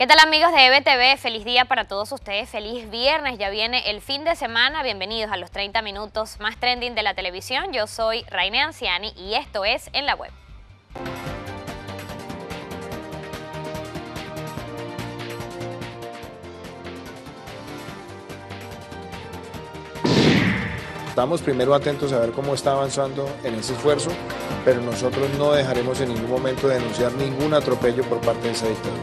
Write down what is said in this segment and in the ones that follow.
¿Qué tal, amigos de EBTV? Feliz día para todos ustedes, feliz viernes, ya viene el fin de semana. Bienvenidos a los 30 minutos más trending de la televisión. Yo soy Rainé Anciani y esto es En la Web. Estamos primero atentos a ver cómo está avanzando en ese esfuerzo, pero nosotros no dejaremos en ningún momento de denunciar ningún atropello por parte de esa dictadura.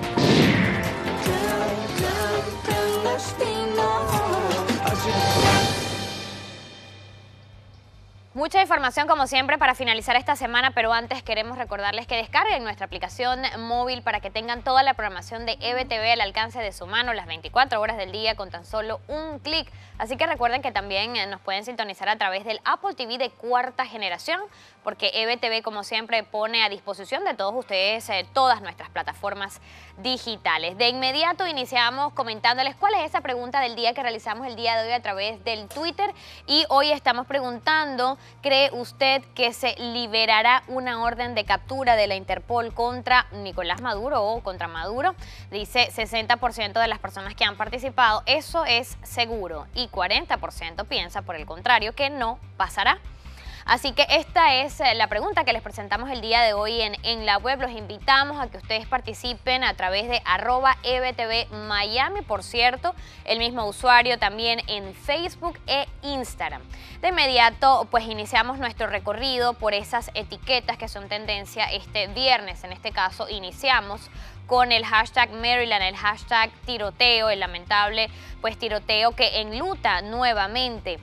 Mucha información como siempre para finalizar esta semana, pero antes queremos recordarles que descarguen nuestra aplicación móvil para que tengan toda la programación de EBTV al alcance de su mano las 24 horas del día con tan solo un clic. Así que recuerden que también nos pueden sintonizar a través del Apple TV de cuarta generación, porque EBTV como siempre pone a disposición de todos ustedes todas nuestras plataformas digitales. De inmediato iniciamos comentándoles cuál es esa pregunta del día que realizamos el día de hoy a través del Twitter, y hoy estamos preguntando: ¿cree usted que se liberará una orden de captura de la Interpol contra Nicolás Maduro o contra Maduro? Dice 60% de las personas que han participado, eso es seguro, y 40% piensa, por el contrario, que no pasará. Así que esta es la pregunta que les presentamos el día de hoy en la web. Los invitamos a que ustedes participen a través de @EBTV Miami, por cierto, el mismo usuario también en Facebook e Instagram. De inmediato, pues iniciamos nuestro recorrido por esas etiquetas que son tendencia este viernes. En este caso, iniciamos con el hashtag Maryland, el hashtag tiroteo, el lamentable pues tiroteo que enluta nuevamente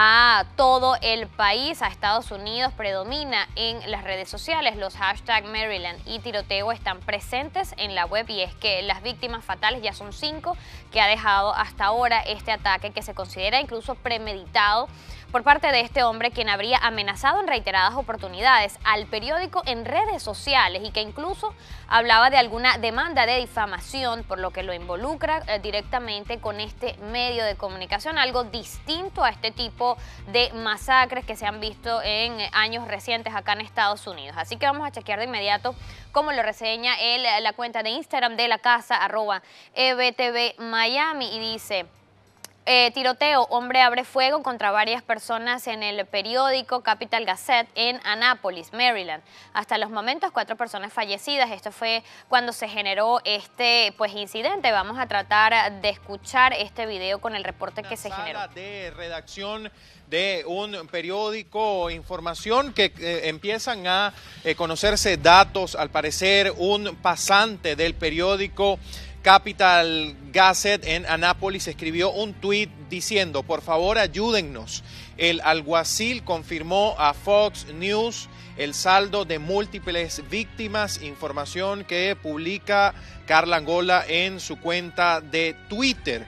a todo el país, a Estados Unidos. Predomina en las redes sociales. Los hashtags Maryland y tiroteo están presentes en la web, y es que las víctimas fatales ya son 5 que ha dejado hasta ahora este ataque, que se considera incluso premeditado por parte de este hombre, quien habría amenazado en reiteradas oportunidades al periódico en redes sociales y que incluso hablaba de alguna demanda de difamación, por lo que lo involucra directamente con este medio de comunicación, algo distinto a este tipo de masacres que se han visto en años recientes acá en Estados Unidos. Así que vamos a chequear de inmediato cómo lo reseña la cuenta de Instagram de la casa, @EBTV Miami, y dice: tiroteo, hombre abre fuego contra varias personas en el periódico Capital Gazette en Annapolis, Maryland. Hasta los momentos 4 personas fallecidas. Esto fue cuando se generó este incidente. Vamos a tratar de escuchar este video con el reporte que se generó. De redacción de un periódico, información que empiezan a conocerse datos. Al parecer, un pasante del periódico Capital Gazette en Annapolis escribió un tuit diciendo: por favor, ayúdennos. El alguacil confirmó a Fox News el saldo de múltiples víctimas, información que publica Carla Angola en su cuenta de Twitter.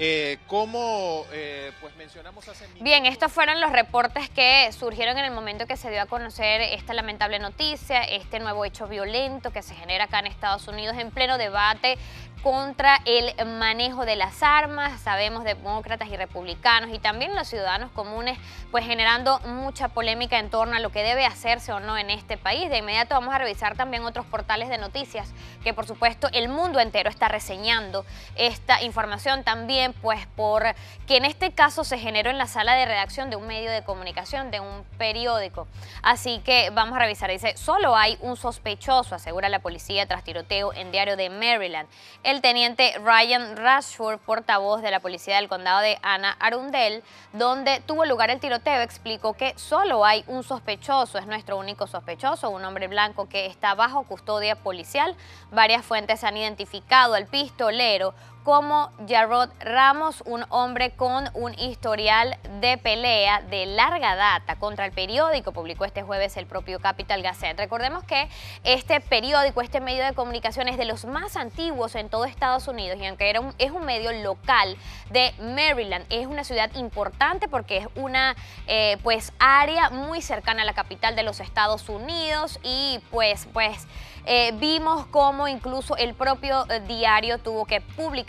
Como pues mencionamos hace minutos. Bien, estos fueron los reportes que surgieron en el momento que se dio a conocer esta lamentable noticia, este nuevo hecho violento que se genera acá en Estados Unidos en pleno debate contra el manejo de las armas. Sabemos, demócratas y republicanos y también los ciudadanos comunes pues generando mucha polémica en torno a lo que debe hacerse o no en este país. De inmediato vamos a revisar también otros portales de noticias que por supuesto el mundo entero está reseñando esta información también, pues porque en este caso se generó en la sala de redacción de un medio de comunicación, de un periódico. Así que vamos a revisar. Dice: solo hay un sospechoso, asegura la policía tras tiroteo en diario de Maryland. El teniente Ryan Rashford, portavoz de la policía del condado de Anne Arundel, donde tuvo lugar el tiroteo, explicó que solo hay un sospechoso, es nuestro único sospechoso, un hombre blanco que está bajo custodia policial. Varias fuentes han identificado al pistolero como Jarrod Ramos, un hombre con un historial de pelea de larga data contra el periódico, publicó este jueves el propio Capital Gazette. Recordemos que este periódico, este medio de comunicación, es de los más antiguos en todo Estados Unidos, y aunque es un medio local de Maryland, es una ciudad importante porque es una área muy cercana a la capital de los Estados Unidos, y vimos cómo incluso el propio diario tuvo que publicar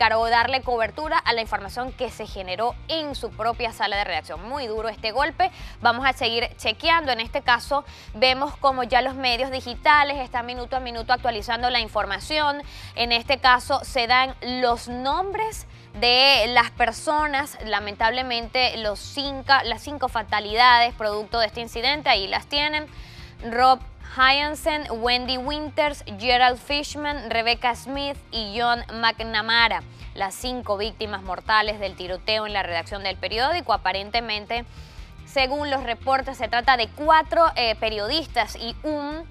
publicar o darle cobertura a la información que se generó en su propia sala de redacción. Muy duro este golpe, vamos a seguir chequeando. En este caso vemos como ya los medios digitales están minuto a minuto actualizando la información. En este caso se dan los nombres de las personas, lamentablemente las 5 fatalidades producto de este incidente, ahí las tienen: Rob Hyansen, Wendy Winters, Gerald Fishman, Rebecca Smith y John McNamara, las 5 víctimas mortales del tiroteo en la redacción del periódico. Aparentemente, según los reportes, se trata de 4 periodistas y un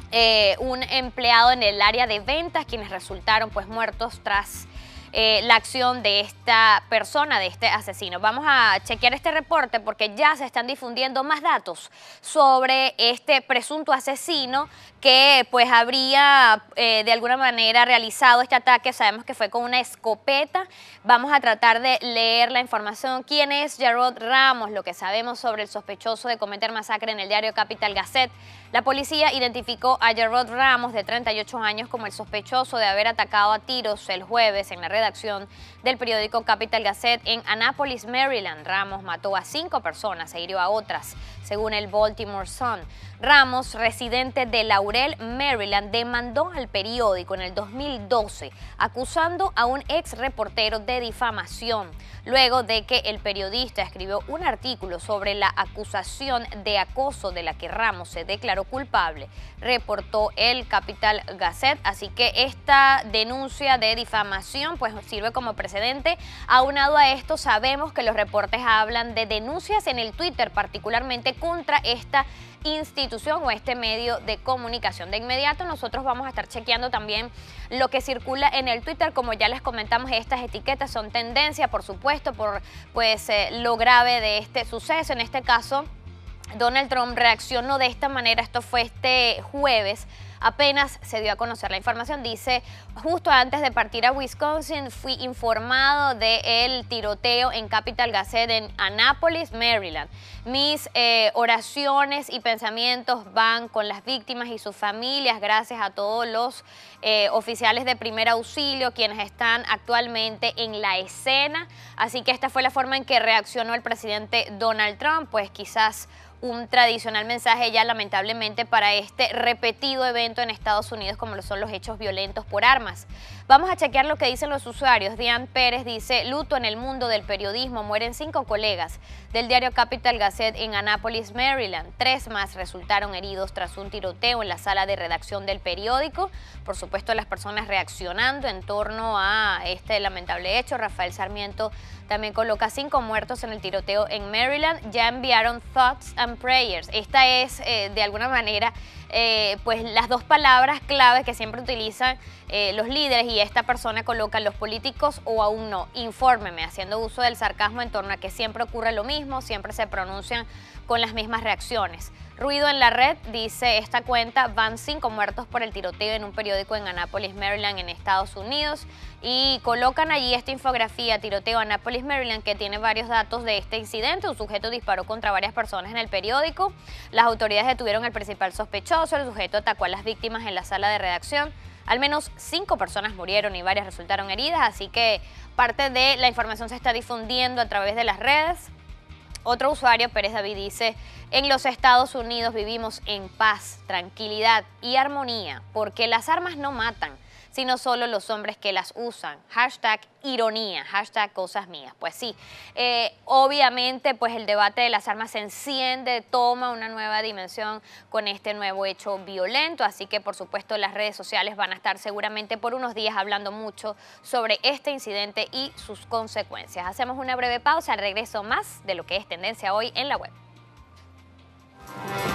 empleado en el área de ventas, quienes resultaron pues muertos tras la acción de esta persona, de este asesino. Vamos a chequear este reporte porque ya se están difundiendo más datos sobre este presunto asesino que pues habría de alguna manera realizado este ataque. Sabemos que fue con una escopeta. Vamos a tratar de leer la información. ¿Quién es Jarrod Ramos? Lo que sabemos sobre el sospechoso de cometer masacre en el diario Capital Gazette. La policía identificó a Jarrod Ramos, de 38 años, como el sospechoso de haber atacado a tiros el jueves en la redacción del periódico Capital Gazette en Annapolis, Maryland. Ramos mató a 5 personas e hirió a otras, según el Baltimore Sun. Ramos, residente de Laurel, Maryland, demandó al periódico en el 2012, acusando a un ex reportero de difamación, luego de que el periodista escribió un artículo sobre la acusación de acoso de la que Ramos se declaró culpable, reportó el Capital Gazette. Así que esta denuncia de difamación pues sirve como precedente. Aunado a esto, sabemos que los reportes hablan de denuncias en el Twitter, particularmente contra esta institución o este medio de comunicación. De inmediato nosotros vamos a estar chequeando también lo que circula en el Twitter. Como ya les comentamos, estas etiquetas son tendencia, por supuesto, por lo grave de este suceso. En este caso, Donald Trump reaccionó de esta manera. Esto fue este jueves. Apenas se dio a conocer la información. Dice: justo antes de partir a Wisconsin fui informado del tiroteo en Capital Gazette en Annapolis, Maryland. Mis oraciones y pensamientos van con las víctimas y sus familias. Gracias a todos los oficiales de primer auxilio quienes están actualmente en la escena. Así que esta fue la forma en que reaccionó el presidente Donald Trump. Pues quizás un tradicional mensaje ya, lamentablemente, para este repetido evento en Estados Unidos como lo son los hechos violentos por armas. Vamos a chequear lo que dicen los usuarios. Diane Pérez dice: luto en el mundo del periodismo, mueren 5 colegas del diario Capital Gazette en Annapolis, Maryland. 3 más resultaron heridos tras un tiroteo en la sala de redacción del periódico. Por supuesto, las personas reaccionando en torno a este lamentable hecho. Rafael Sarmiento también coloca: 5 muertos en el tiroteo en Maryland. Ya enviaron thoughts and prayers. Esta es de alguna manera pues las 2 palabras claves que siempre utilizan los líderes, y esta persona coloca: los políticos o aún no, infórmeme, haciendo uso del sarcasmo en torno a que siempre ocurre lo mismo, siempre se pronuncian con las mismas reacciones. Ruido en la red, dice esta cuenta: van 5 muertos por el tiroteo en un periódico en Annapolis, Maryland, en Estados Unidos. Y colocan allí esta infografía: tiroteo Annapolis, Maryland, que tiene varios datos de este incidente. Un sujeto disparó contra varias personas en el periódico. Las autoridades detuvieron al principal sospechoso. El sujeto atacó a las víctimas en la sala de redacción. Al menos 5 personas murieron y varias resultaron heridas. Así que parte de la información se está difundiendo a través de las redes. Otro usuario, Pérez David, dice: en los Estados Unidos vivimos en paz, tranquilidad y armonía, porque las armas no matan, sino solo los hombres que las usan. Hashtag ironía, hashtag cosas mías. Pues sí, obviamente pues el debate de las armas se enciende, toma una nueva dimensión con este nuevo hecho violento. Así que por supuesto las redes sociales van a estar seguramente por unos días hablando mucho sobre este incidente y sus consecuencias. Hacemos una breve pausa, al regreso más de lo que es tendencia hoy en la web.